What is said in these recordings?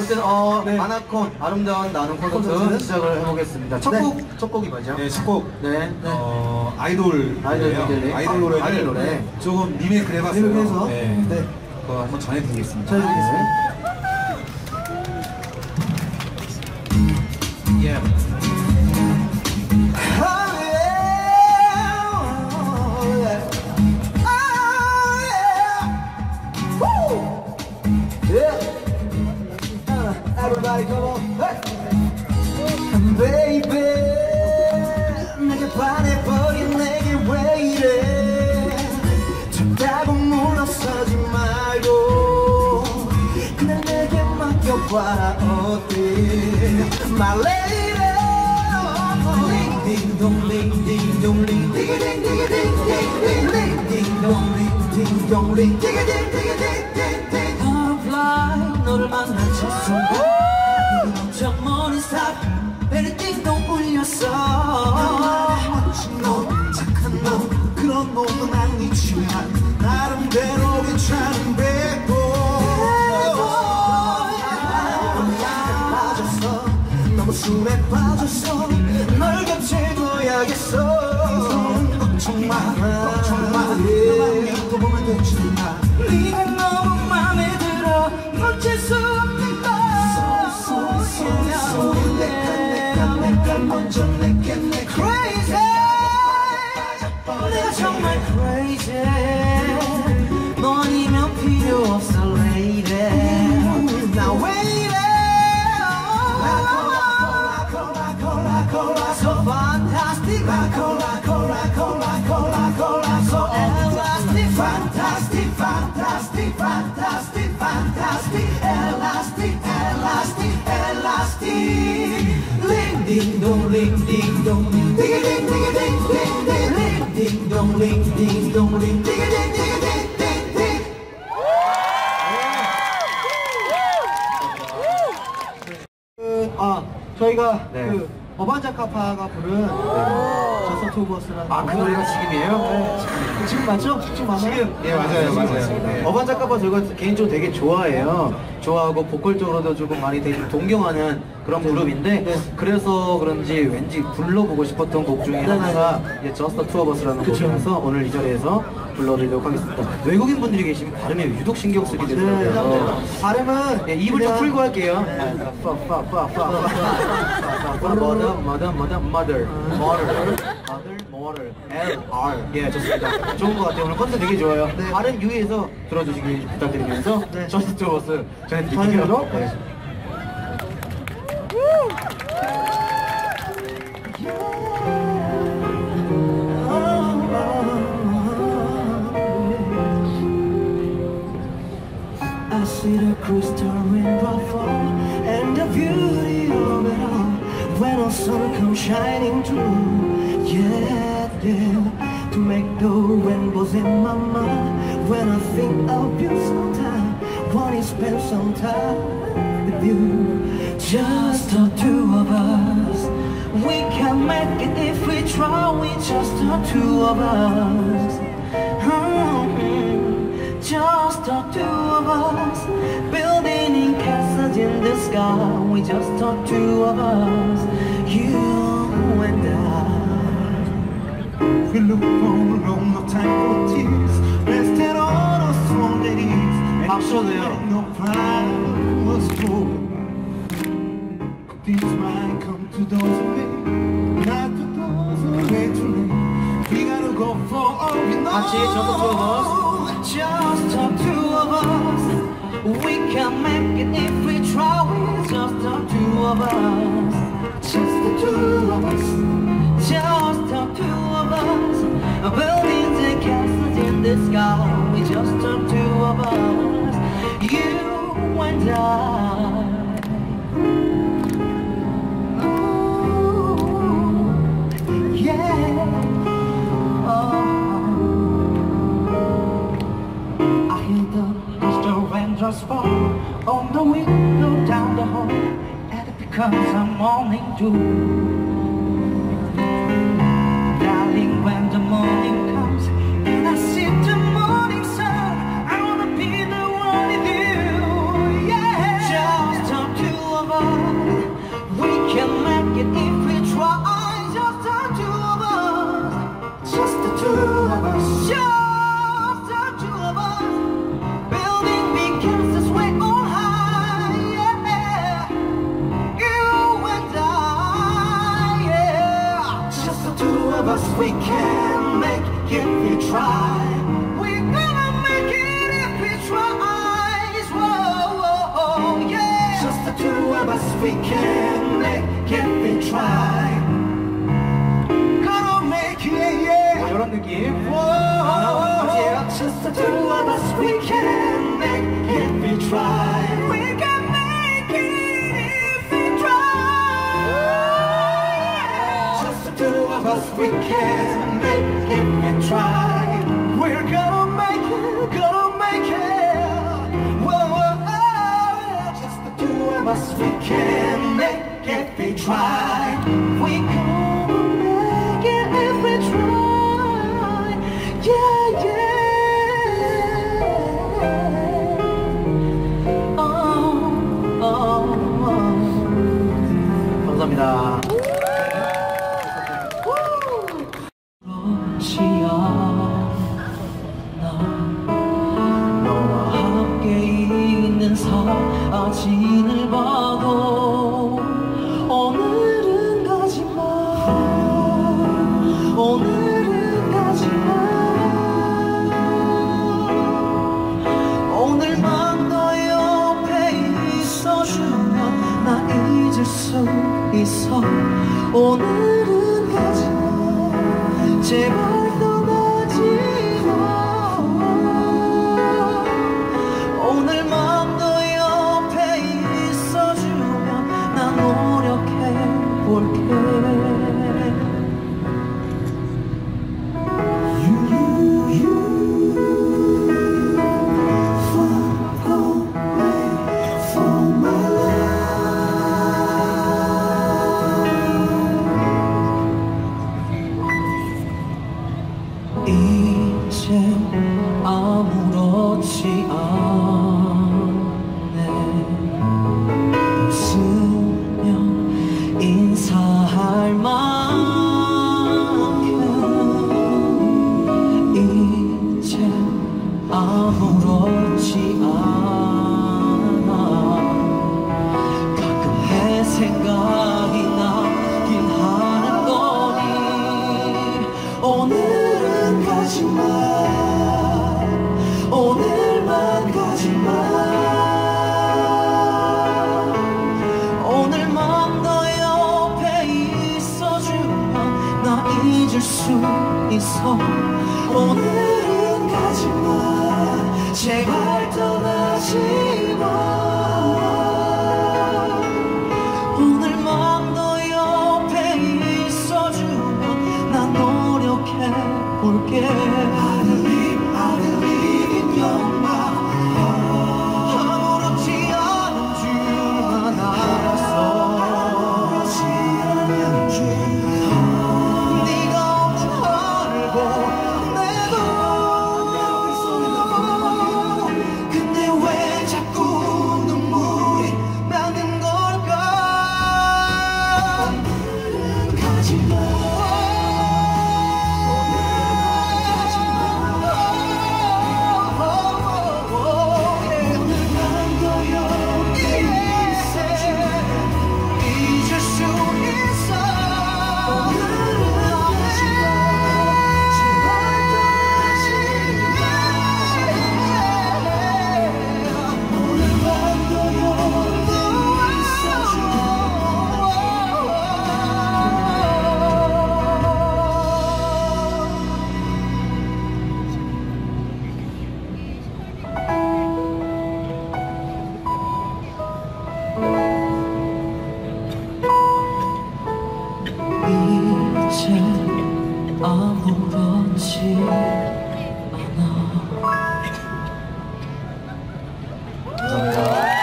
아무튼 네. 아나콘 아름다운 나눔 콘서트 시작을 해보겠습니다. 첫 곡이 뭐죠? 네, 첫 곡. 네. 아이돌 노래예요. 아이돌 노래. 아이돌 노래. 조금 리메이크를 해봤어요. 리메이크해서? 네. 네. 그거 한번 전해드리겠습니다. 전해드리겠습니다. 예. Everybody come on, hey! Baby, 내게 반해버린 내게 왜 이래? 좋다고 물러서지 말고 그냥 내게 맡겨봐라 어때? My lady, ding dong ding ding dong ding ding ding ding ding ding ding dong ding ding dong ding ding ding ding ding ding. Butterfly, 너를 만난 첫 순간. 저 멀리 삽 베리띵도 울렸어. 멋진 놈 착한 놈 그런 놈은 아니지만 나름대로 괜찮은 배보. 빠졌어 너무 술에 빠졌어 널 겹쳐둬야겠어. 걱정 마 너만 믿고 보면 되지 마. 네가 너무 맘에 들어 놓칠 수 없는 걸. 내가 먼저 내게 crazy. 내가 정말 crazy. 너 아니면 필요 없어 lady. Now wait. So fantastic. So elastic. Fantastic. Elastic. Ling ding dong, ling ding dong, ding ding ding ding ding ding. Ling ding dong, ling ding dong, ling ding ding ding ding ding. 저희가 그 어반자카파가 부른 저서 투버스라는 그 노래가 지금이에요? 네. 지금 맞죠? 지금 맞나요? 지금 맞아요. 네. 어반자카파 저희가 개인적으로 되게 좋아해요. 좋아하고 보컬적으로도 조금 많이 되게 동경하는 그런 그룹인데 그래서 그런지 왠지 불러보고 싶었던 곡 중에 하나가 Just the Two of Us라는 곡이라서 오늘 이 자리에서 불러드리도록 하겠습니다. 외국인 분들이 계시면 발음에 유독 신경 쓰게 되더라고요. 발음은 입을 좀 풀고 할게요. mother, L-R. 예, 좋습니다. 좋은 것 같아요. 오늘 컨셉 되게 좋아요. 발음 유의해서 들어주시길 부탁드리면서 Just Two of Us 전해드릴게요. I see the crystal rainbow fall and the beauty of it all when the sun comes shining through. Yeah, to make the rainbows in my mind. When I think of you sometime, wanna spend some time with you. Just the two of us. We can make it if we try. We just the two of us. Just the two of us, building in castles in the sky. We just the two of us, you and I. We look for a long time for tears, rested on us from the ease. And no pride was full. This might come to those who pay, not to those who wait too late. We gotta go for all we know. 같이 just the two of us. Just the two of us. We can make it if we try. We're just the two of us. Just the two of us. Just the two of us. Buildings and castles in the sky. We're just the two of us. You and I. Oh, yeah. Just fall on the window down the hall, and it becomes a morning dew. Darling, when the morning comes and I see the morning sun, I wanna be the one with you. Yeah, just talk to try. We're gonna make it if we try. Whoa, yeah. Just the two of us, we can make it if we try. Gonna make it, yeah. 이런 느낌. Whoa, yeah. Just the two of us, we can make it if we try. We can make it if we try. Just the two of us, we can make it if we try. We're gonna make it, gonna make it. Whoa, just the two of us, we can make it if we try. We gonna make it if we try. Yeah, yeah. 감사합니다. 너와 함께 있는 사진을 봐도 오늘은 가지마. 오늘은 가지마. 오늘만 너 옆에 있어주면 나 잊을 수 있어. 오늘은 가지마. 제발 떠나지마. 오늘만 너 옆에 있어주면 난 노력해볼게. 이제 아무렇지 않네. 웃으며 인사할 만큼 이제 아무렇지 않아. 가끔 내 생각이 나긴 하는 거니. 오늘은 가지마. 오늘만 가지마. 오늘만 너 옆에 있어주면 나 잊을 수 있어. 오늘은 가지마. 제발 떠나지마. 오늘만 너 옆에 있어주면 난 노력해볼게. I believe in your mind. 아무렇지 않은 줄만 알았어. 아무렇지 않은 줄. 네가 없는 하늘 보내도. 근데 왜 자꾸 눈물이 나는 걸까? 오늘은 가지마. 이제 아무렇지 않아. 감사합니다.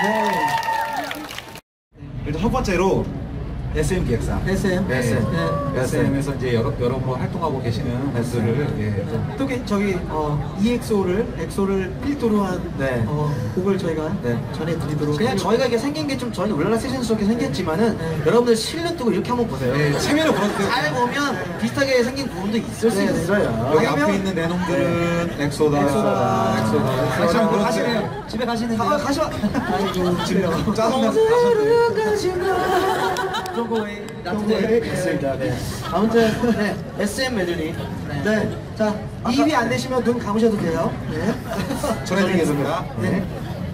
일단 첫 번째로 SM 기획사. SM. 네. SM. SM에서 이제 여러 번 활동하고 계시는 분들을 좀 또 저기 EXO를 엑소를 필두로 한 네. 곡을 저희가 네. 전해드리도록 그냥 하려고. 저희가 이게 생긴 게 좀 저희 울랄라 세션스럽게 생겼지만은 여러분들 실력 두고 이렇게 한번 보세요. 네, 체면을 걸어주세요. 잘 보면 비슷하게 생긴 부분도 있을 수 네, 네. 있어요. 여기 앞에 있는 내 놈들은 엑소다. 엑소다. 다시 한번 가시네요. 그렇지. 집에 가시는 아, 가시마. 아이고 지금 짜증나서 가셨네요. 가지마. 저거 네, 그렇습니다. 네. 아무튼 네, SM 메들리. 네. 자, 입이 안 되시면 눈 감으셔도 돼요. 네. 전해드리겠습니다. 네.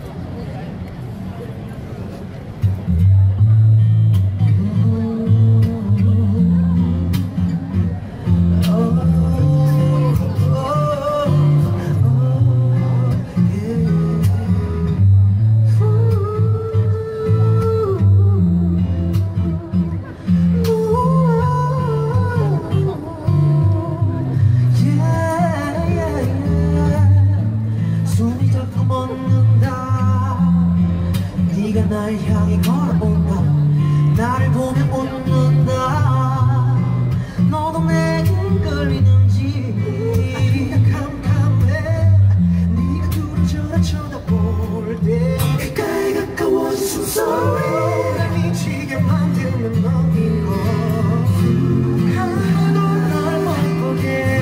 숨이 자꾸 멎는다. 네가 날 향해 걸어온다. 나를 보며 웃는다. 너도 내게 끌리는지. 네가 캄캄해. 네가 두려져라 쳐다볼 때 가까이 가까워진 숨소리 날 미치게 만들면 너인 것. 하나도 날 못 보게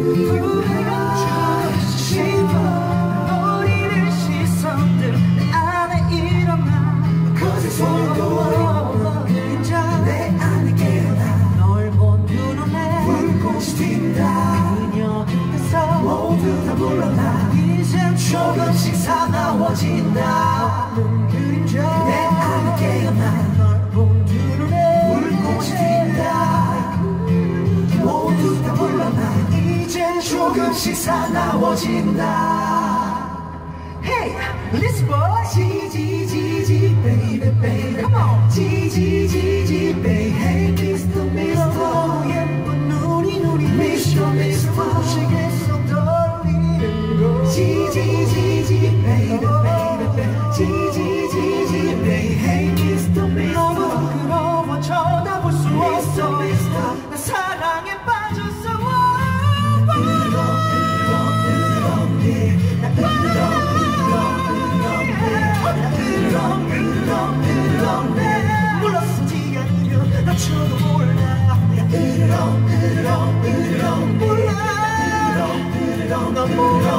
부러져 싶어. 우리의 시선들 내 안에 일어나. Cause it's all 그림자 내 안에 깨어나. 널 본 눈에 불꽃이 튄다. 그녀 곁에서 모두 다 물러나. 이젠 조금씩 사나워진다. 그림자 내 안에 깨어나. 널 본 눈에 불꽃이 튄다. 모두 다 물러나. 이젠 조금씩 사나워진다. Hey, listen boy. G, baby, baby. Come on. G, baby. Hey, Mr. 예쁜 눈이 Mr. 무시겠어 떨리는 거. G, baby, baby. G, baby. Hey, Mr. 너무 부끄러워 쳐다볼 수 없어. 나 사랑에 빠졌어. 물러서지 않으면 다쳐도 몰라. 몰라. 넌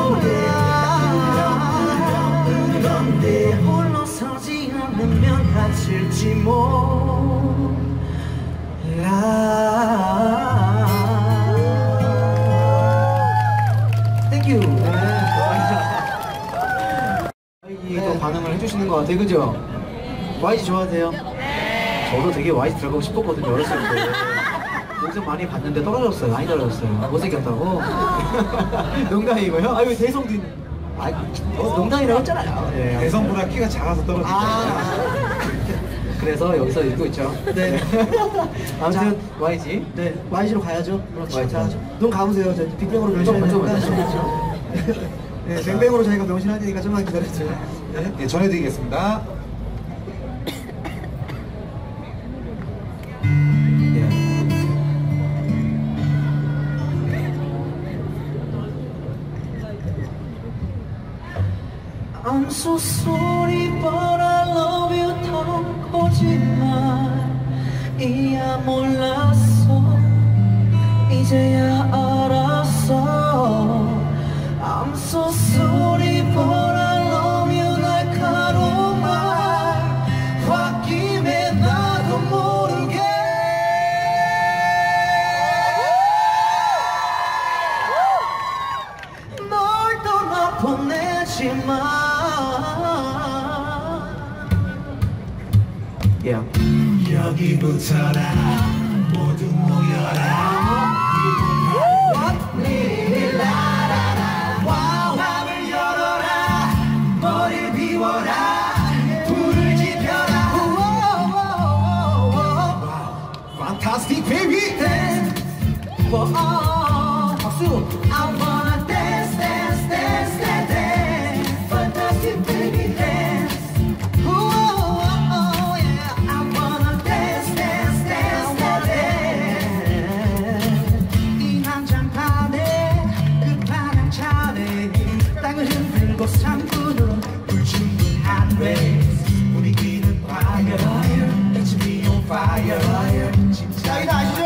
몰라. 물러서지 않으면 다칠지 몰라. 땡큐. 이거 반응을 해주시는 것 같아요, 그죠? YG 좋아하세요? 저도 되게 YG 들어가고 싶었거든요, 어렸을 때. 요즘 많이 봤는데 떨어졌어요, 많이 떨어졌어요. 못생겼다고? 농담이고요. 아유, 대성도 있네. 농담이라고 했잖아요. 네, 대성보다 키가 작아서 떨어진다. 그래서 여기서 읽고 있죠. 네. 아무튼 YG. 네, YG로 가야죠. YG 자, 가야죠. 눈 감으세요. 저 빅뱅으로 명신하니까. 네, 뱅뱅으로 저희가 명신할 테니까 좀만 기다려주세요. 네. 네, 전해드리겠습니다. I'm so sorry but I love you 던 거짓말 이야 몰랐어 이제야 알았어. I'm so sorry but I love you 날카로운 말 홧김에 나도 모르게 널 떠나보내지마. 여기부터라 모두 모여라. 마음을 열어라. 머리를 비워라. 불을 지펴라. Fantastic baby. Dance for all. 박수. I wanna dance, dance, dance, dance, dance. Fantastic baby dance. 상군으로 불충분한 race. 분위기는 fire, It's me on fire. 자, 아시죠?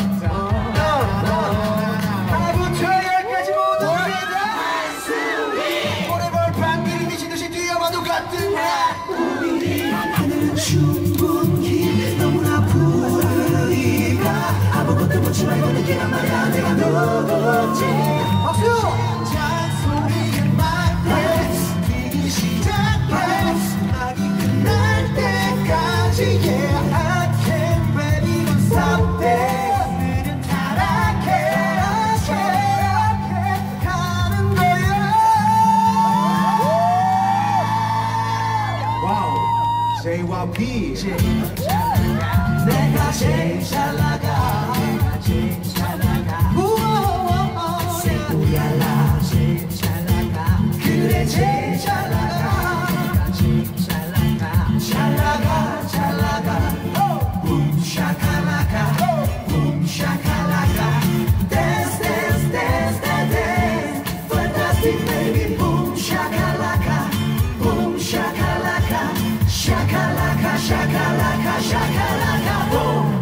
하나부터 열까지 모두 노래볼 밤길이 미치듯이 뛰어봐도 같은 날. 우리 하늘은 충분히 너무나 푸르게 이란 말야 내가 누구지 박수! 잔소리는 말해 뛰기 시작해 음악이 끝날 때까지 Yeah I can't ready to stop this 느린 타락해 가는 거야 와우. J와 B. 내가 제일 잘 나가 내가 제일 잘 나가 세구야라 제일 잘 나가 그래 제일 잘 나가 내가 제일 잘 나가 잘 나가 잘 나가 붐 샤카라카 붐 샤카라카 Dance dance dance dance dance Fantastic baby 붐 샤카라카 붐 샤카라카 샤카라카 샤카라카 샤카라카 붐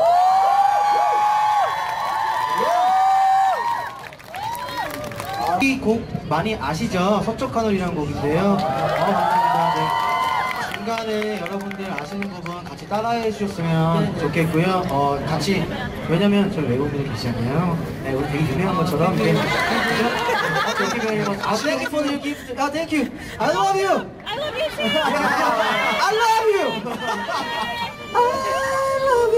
이 곡 많이 아시죠? 서쪽 하늘이라는 곡인데요. 맞습니다. 네. 중간에 여러분들 아시는 부분 같이 따라해 주셨으면 좋겠고요. 같이 왜냐면 저희 외국분들이 계시잖아요. 네, 우리 되게 유명한 것처럼 이렇게 thank you for your gift. Thank you. I love you. I love you too. I love you. I love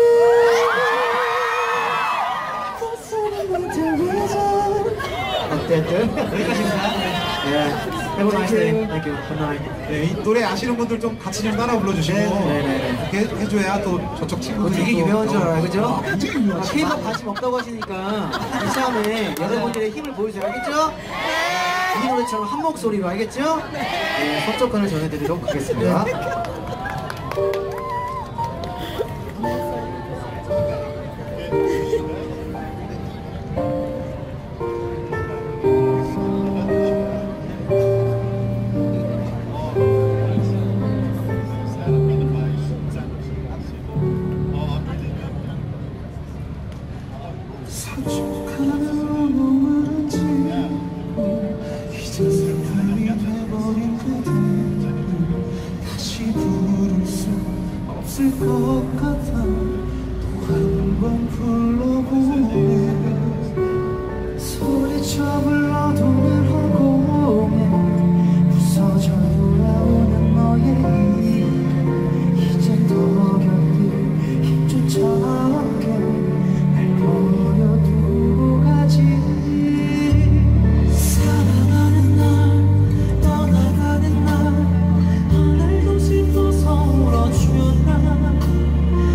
you. 어쨌든 여기까지입니다. 네. Have a nice day. Thank you. Good night. 네, 이 노래 아시는 분들 좀 같이 좀 따라 불러주시고 네. 이렇게 해줘야 또 저쪽 친구들이 되게 유명한 줄 알아요, 그죠? 굉장히 유명하죠. K-pop 관심 없다고 하시니까 이참에 여러분들의 힘을 보여줘요, 알겠죠? 이 노래처럼 한 목소리로 알겠죠? 네, 서쪽권을 전해드리도록 하겠습니다. 다시 부를 수 없을 것 같아 또 한 번 불러보네 소리쳐 불러도 늘 허공에 부서져 돌아오는 너의 일 이젠 더 견딜 힘조차 없게 날 버려두고 가지 사랑하는 날 떠나가는 날 하늘도 슬퍼서 울어주나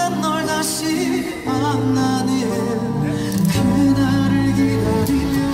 널 다시 만나는 그날을 기다리며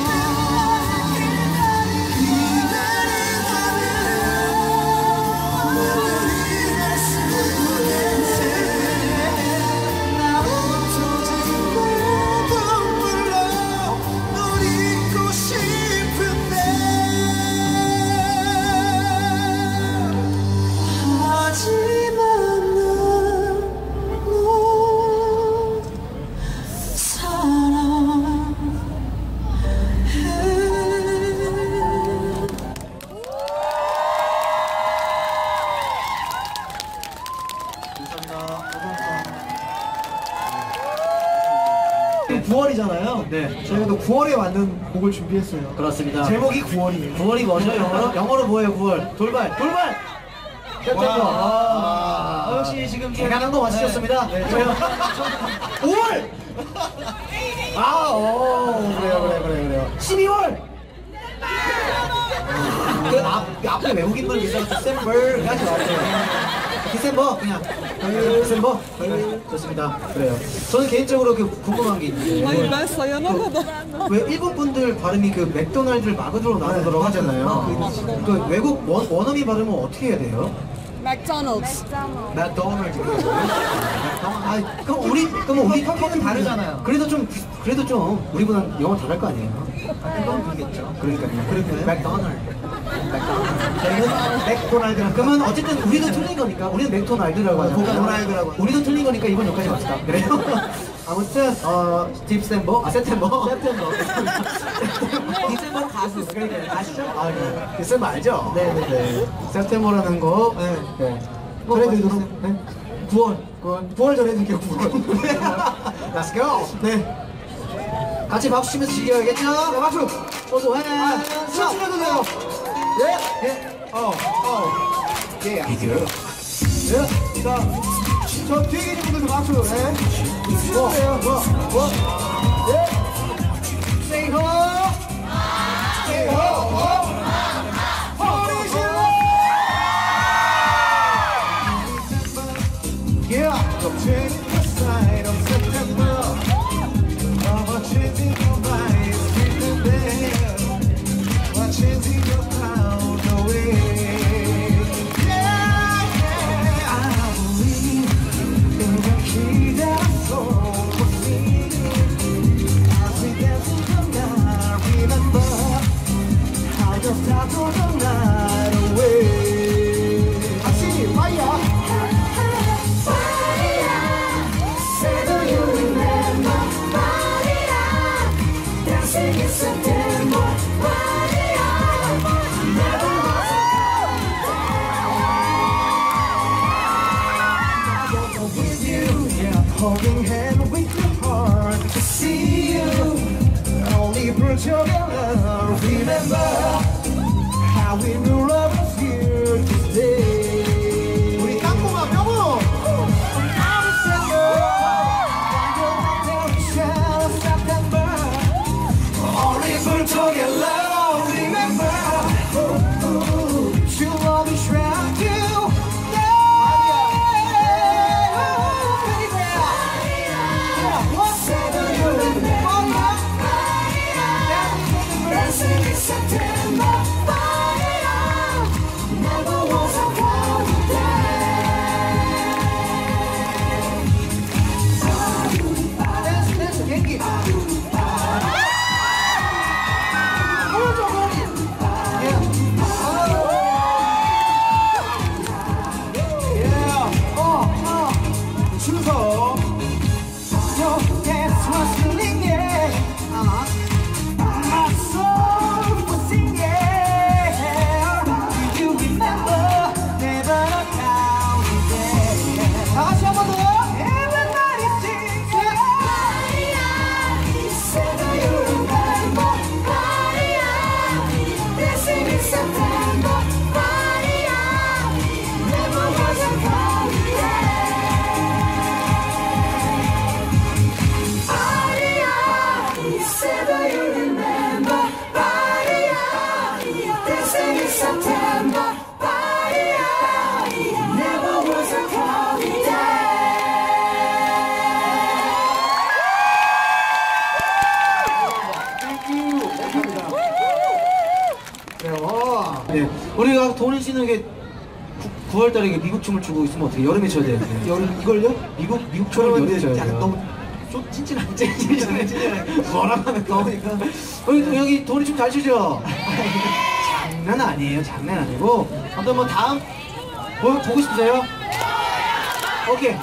지금 9월이잖아요. 네. 저희도 9월에 맞는 곡을 준비했어요. 그렇습니다. 제목이 9월이에요. 9월이 뭐죠? 영어로 뭐예요? 9월. 돌발. september. 역시 지금 대단한 거 맞추셨습니다. 네. 5월. 그래요. 12월. 앞에 외국인분 계셔서 디셈버까지 나왔어요. 디셈버 그냥 디셈버 좋습니다. 그래요. 저는 개인적으로 궁금한 게 있는데 왜 일본 분들 발음이 그 맥도날드를 마그도로 나누더라고 하잖아요. 그 외국 원어민 발음은 어떻게 해야 돼요? 맥도날드. 맥도날드. 그럼 우리 평균은 다르잖아요. 그래도 좀 우리보다 영어 잘할 거 아니에요? 그건 모르겠죠. 그러니까요. 맥도날드. 저희는 맥도날드라. 그러면 어쨌든 우리도 틀린 거니까 우리는 맥도날드라고 하잖아요. 맥도날드라고. 우리도 틀린 거니까 이번 여기까지 갑시다. 그래요? 아무튼 디셈버. 디셈버 가수. 그러니까 아시죠? 디셈버 알죠? 네네네. 세프템버라는 거. 네. 전해드리도록. 네. 9월 전해드릴게요. 9월. Let's go. 네. 같이 박수 치면서 즐겨야겠죠? 네, 박수. 저도 해. 춤추려도 돼요. 예. 예. 예. 자, 저 뒤에 계신 분들도 박수. 네. 춤추세요. 예. Say ho. Say ho. Holy shit. Yeah. Changing the side of September. Changing your mind, keep there. Changing your pound away. Yeah, I believe in the key that I saw was singing. As we dance in the night, remember how you startled the night away. I see it, fire. Say, do you remember? Dancing in September, never was with you, yeah, holding hand with your heart to see you. Only brought your love. Remember how we knew love was here today. 우리 깡통아 명호. Only for talking love, remember. You love me, trapped you. Say, do you remember? Dancing in September, 도니 씨는 이게 9월달에 이게 미국 춤을 추고 있으면 어떻게 여름에 춰야 돼요? 여름 이걸요? 미국 춤을 여름에 춰야 약간 돼요. 너무 찐찐하게 뭐라고 하면 더우니까. 여기 도니 춤 잘 추죠? 장난 아니에요. 장난 아니고. 아무튼 뭐 다음 보고 싶으세요? 오케이.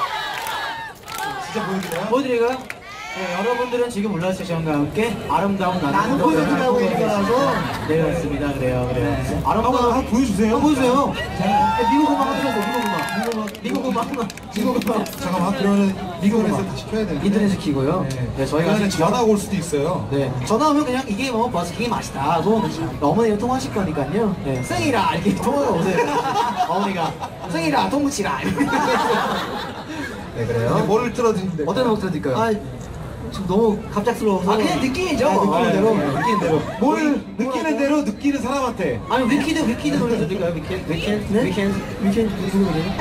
진짜 보여드려요? 보여드릴까요? 네, 여러분들은 지금 울라 세션과 함께 아름다운 나는 보여주라고 얘기하고. 네, 맞습니다. 그래요. 네. 아름다운 한번 보여주세요. 한번 보여주세요. 미국 음악 한번 들어줘. 미국 음악. 잠깐만, 그러면 미국에서 다시 켜야 되는데. 인터넷에 키고요. 네, 저희가 저희가 지금 전화가 올 수도 있어요. 네, 전화하면 그냥 이게 뭐 버스킹이 맛있다 하고 어머니가 통화하실 거니까요. 네, 승이라 이렇게 통화가 오세요. 어머니가 승이라 통무치라. 네, 그래요. 뭐를 틀어드리는데? 어떤 음악 들어드릴까요? 아 지금 너무 갑작스러워서. 아, 그냥 느낌이죠. 느끼는 대로. 네, 느끼는 대로. 뭘 느끼는 대로 느끼는 사람한테. 아니 위키드 노래 들을까요? 위켄드? 네? 위켄드 무슨 노래죠?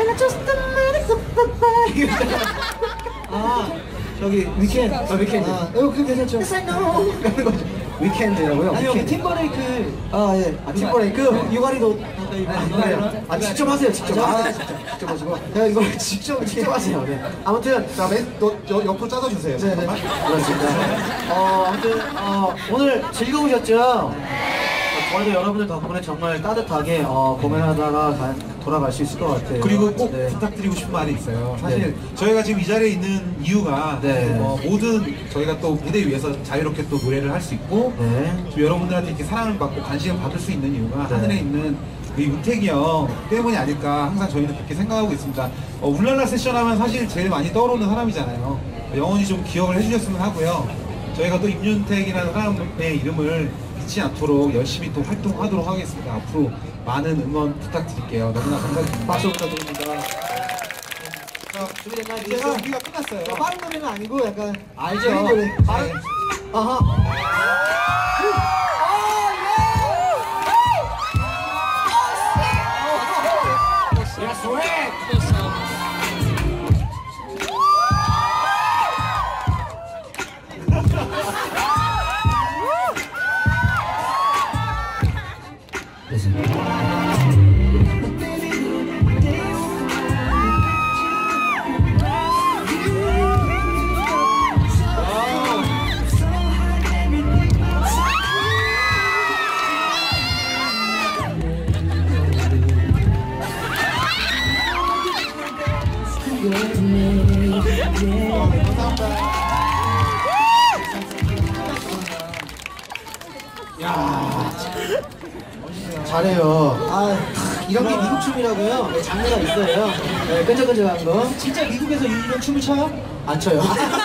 아 저기 위켄드. 위켄드. 아 그거 괜찮죠? 그런 거죠. 위켄드라고요? 아니요 그 위켄드. 팀버레이크. 아 예. 팀버레이크? 유가리도. 아 직접 하세요. 직접. 직접 하시고. 제가 이걸 직접 하세요. 네. 아무튼 자, 옆으로 짜줘주세요. 네네. 잠깐만. 그렇습니다. 아무튼 오늘 즐거우셨죠? 저희도 여러분들 덕분에 정말 따뜻하게 공연하다가 돌아갈 수 있을 것 같아요. 그리고 꼭 네. 부탁드리고 싶은 말이 있어요. 사실 네. 저희가 지금 이 자리에 있는 이유가 네. 모든 저희가 또 무대 위에서 자유롭게 또 노래를 할 수 있고 네. 또 여러분들한테 이렇게 사랑을 받고 관심을 받을 수 있는 이유가 네. 하늘에 있는 이 우택이 형 때문이 아닐까 항상 저희는 그렇게 생각하고 있습니다. 울랄라 세션 하면 사실 제일 많이 떠오르는 사람이잖아요. 영원히 좀 기억을 해주셨으면 하고요. 저희가 또 임윤택이라는 사람의 이름을 잊지 않도록 열심히 또 활동하도록 하겠습니다. 앞으로 많은 응원 부탁드릴게요. 너무나 감사드립니다. 박수 부탁드립니다. 준비됐나요? 제가 우리가 끝났어요. 빠른 노래는 아니고 약간 알죠? 느린 노래. 빠른. 아하. 야, 스웩! 잘해요. 이런 게 미국 춤이라고요? 네, 장르가 있어요. 네, 끈적끈적한 거. 진짜 미국에서 이런 춤을 춰요? 안 쳐요.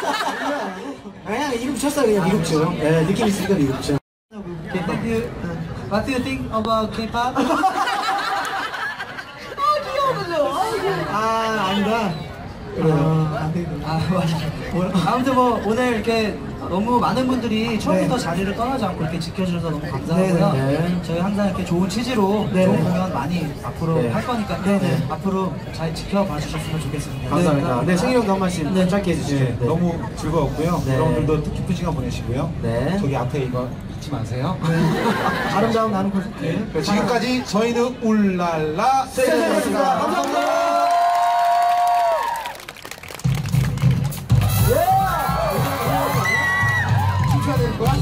그냥 이름 쳤어요, 그냥 미국 춤. 네, 느낌 있으니까 미국 춤. What do you think about K-pop? 아니다. 맞아. 아무튼 뭐 오늘 이렇게 너무 많은 분들이 처음부터 자리를 떠나지 않고 이렇게 지켜주셔서 너무 감사하고요. 네. 저희 항상 이렇게 좋은 취지로 네. 좋은 공연 많이 앞으로 네. 할 거니까 네. 앞으로 잘 지켜봐 주셨으면 좋겠습니다. 감사합니다. 네, 승희 형도 한 말씀 짧게 해주시죠. 네, 너무 즐거웠고요. 네. 여러분들도 뜻깊은 시간 보내시고요. 네. 저기 앞에 이거 잊지 마세요. 아름다운 나는 콘서트. 네, 지금까지 저희는 울랄라 세션이었습니다. 감사합니다. 춤춰야 되는 거야?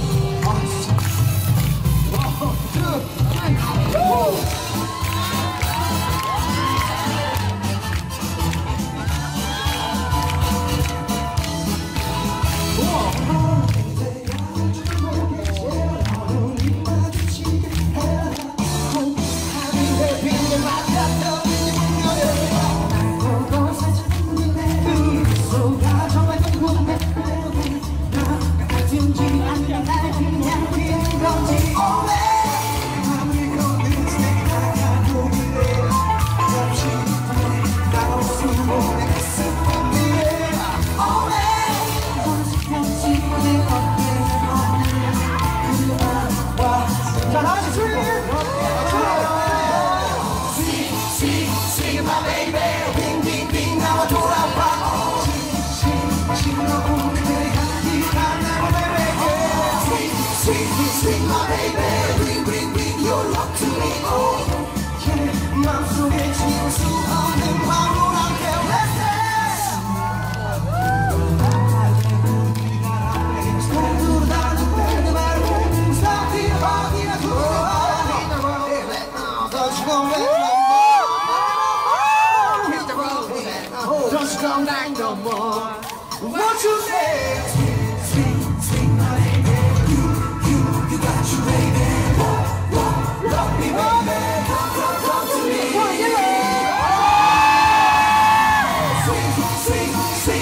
Sweet my baby, bring your love to me. Oh,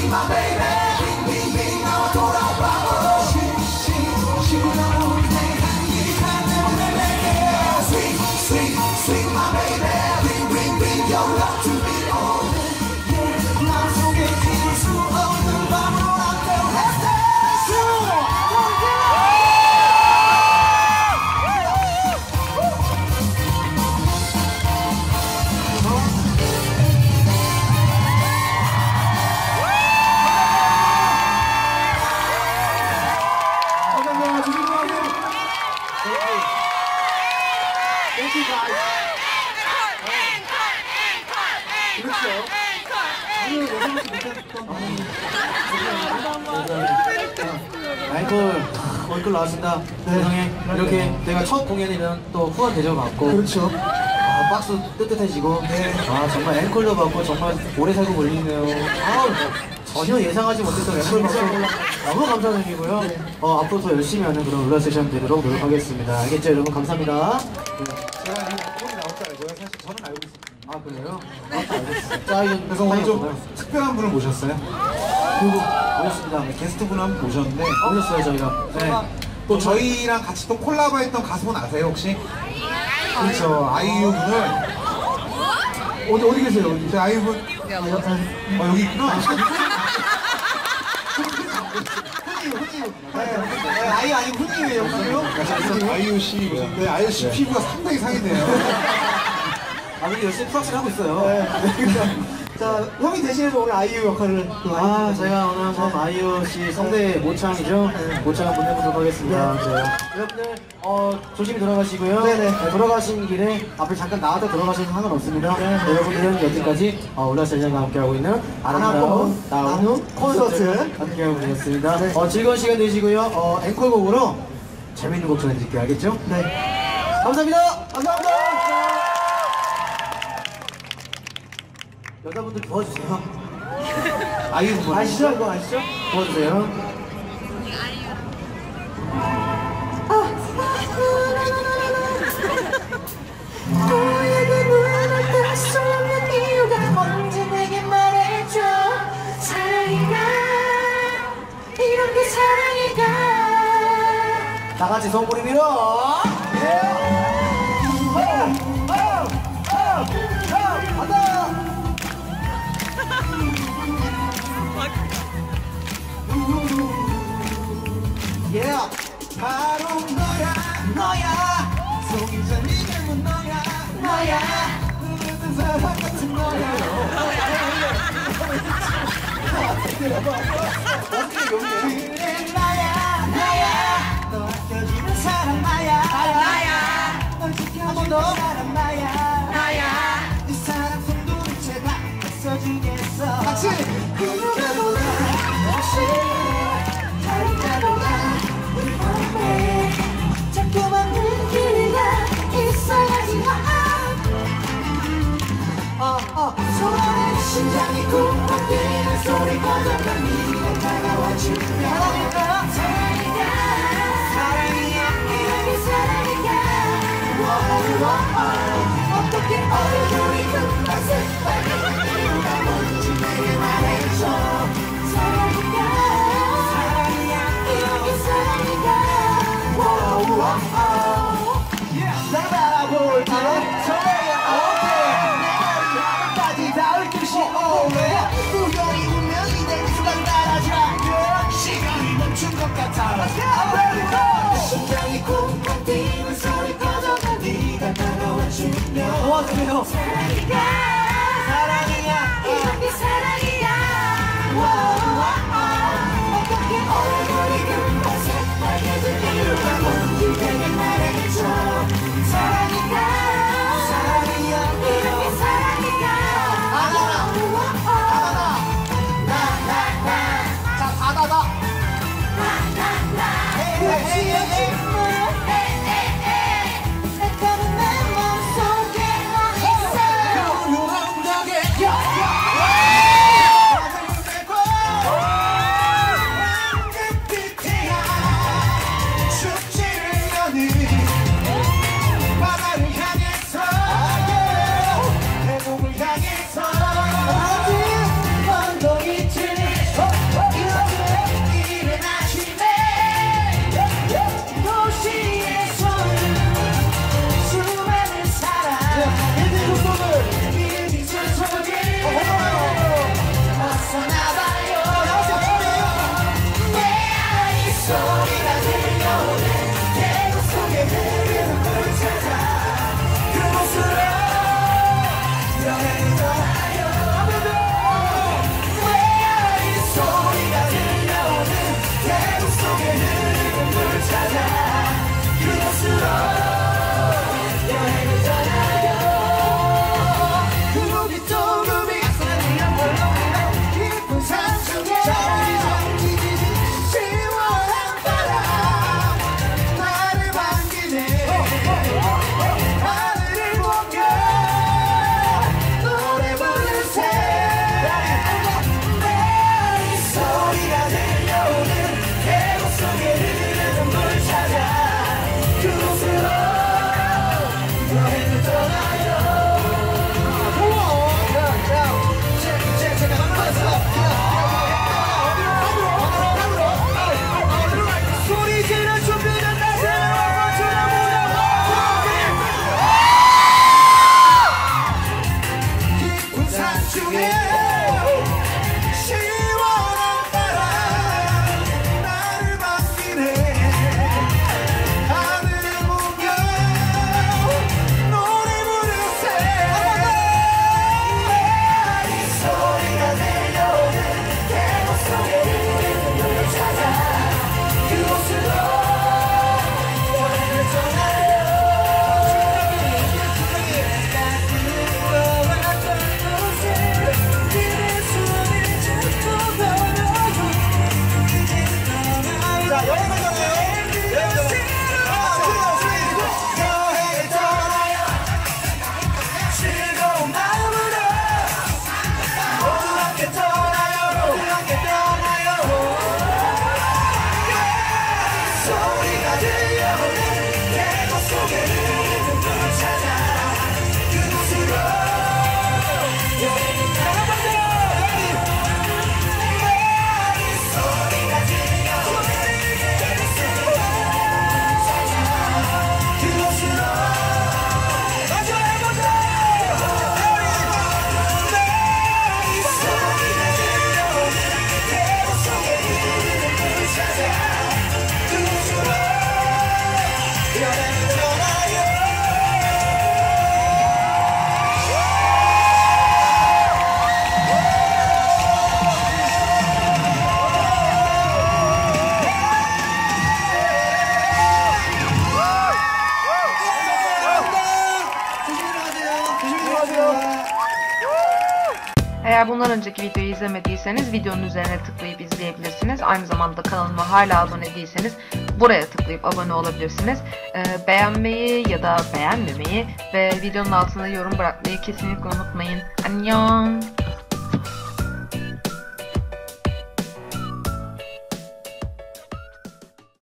my baby 빙빙빙 나와 돌아와 시끄러운 내 향기가 내 몸에 내게 Sweet sweet sweet my baby 빙빙빙 your love to be on yeah 나 속에 지울 수 없는 밤으로 I'm gonna have that 앵콜 나왔습니다. 세상에 이렇게 내가 첫 공연이면 또 후원 대접 받고 그렇죠. 박수 뜨뜻해지고 정말 앵콜도 받고 정말 오래 살고 걸리네요. 전혀 예상하지 못했던 앵콜 받고 너무 감사드리고요. 앞으로 더 열심히 하는 그런 룰라 세션 되도록 노력하겠습니다. 알겠죠 여러분? 감사합니다. 제가 이 나올 줄 알고요. 사실 저는 알고 있습니다. 아 그래요? 알겠습니다. 그래서 오늘 좀 특별한 분을 모셨어요. 그리고 오셨습니다. 게스트분 한 분 모셨는데 오셨어요 저희가. 네. 또 저희랑 같이 또 콜라보했던 가수분 아세요 혹시? 그렇죠. 아이유 분을 어디 계세요? 제 아이유 분 여기 있구나. 아이 아니 훈이에요 훈이요? 아이유 씨 네, 아이유 씨 피부가 상당히 상했네요. 아버지 열심히 프락실 하고 있어요. 자 형이 대신해서 오늘 아이유 역할을 또 제가 오늘 한번 아이유 씨 성대 모창이죠. 모창을 보내보도록 하겠습니다. 여러분들 조심히 돌아가시고요. 네네. 돌아가신 길에 앞을 잠깐 나와도 돌아가셔도 상관없습니다. 여러분들은 여태까지 울라세션과 함께하고 있는 아름다운 나훈우 콘서트 함께하고 계셨습니다. 즐거운 시간 되시고요. 앵콜곡으로 재밌는 곡 전해드릴게요. 알겠죠? 네. 감사합니다. 감사합니다. 여자분들 도와주세요. 아이유 아시죠? 이거 아시죠? 도와주세요. 너에게 눈을 뜰 수 없는 이유가 뭔지 내게 말해줘. 사랑인가 이런 게 사랑인가. 다 같이 손부림 밀어. Yeah 바로 너야 속이자 네 닮은 너야 흐르는 사랑 같은 너야 그래 나야 너 아껴주는 사람 나야 널 지켜주는 사람 나야 이 사랑 손도대체 다 써주겠어 같이 누구보다 혹시 다른가보다 우리 몸에 자꾸만 눈길이가 있어야지. 소원의 심장이 쿵쿵 뛰는 소리 꺼져가 네가 다가와주면 사랑이야 이렇게 사랑이야. 어떻게 얼굴이 금방 새빨개진 이유가 뭔지 내게 말해줘. 사랑이야 이렇게 사랑이야. 날 바라볼 때 설레야 어때 내가 닿을 듯이 오래 우연히 운명이 된 순간 따라잡혀 시간이 멈춘 것 같아 심장이 쿵쿵 뛰는 소리 꺼져가 네가 다가와주면 도와주세요. 사랑이야 이렇게 사랑이야. 어떻게 얼굴이 금방 새빨개진 이유가 뭔지 내게 말해줘. 사랑이야 이렇게 사랑이야. 자 다다다 새까만 내 맘속에 너 있어. Eğer bundan önceki videoyu izlemediyseniz videonun üzerine tıklayıp izleyebilirsiniz. Aynı zamanda kanalıma hala abone değilseniz buraya tıklayıp abone olabilirsiniz. Beğenmeyi ya da beğenmemeyi ve videonun altına yorum bırakmayı kesinlikle unutmayın. Annyeong!